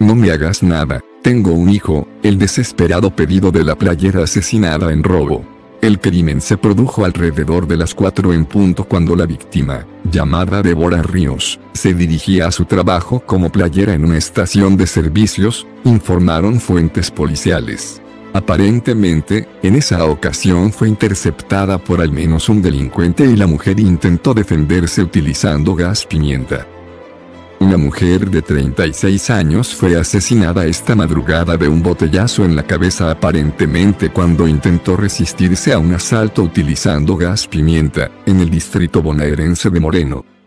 No me hagas nada, tengo un hijo, el desesperado pedido de la playera asesinada en robo. El crimen se produjo alrededor de las 4 en punto cuando la víctima, llamada Deborah Ríos, se dirigía a su trabajo como playera en una estación de servicios, informaron fuentes policiales. Aparentemente, en esa ocasión fue interceptada por al menos un delincuente y la mujer intentó defenderse utilizando gas pimienta. Una mujer de 36 años fue asesinada esta madrugada de un botellazo en la cabeza aparentemente cuando intentó resistirse a un asalto utilizando gas pimienta, en el distrito bonaerense de Moreno.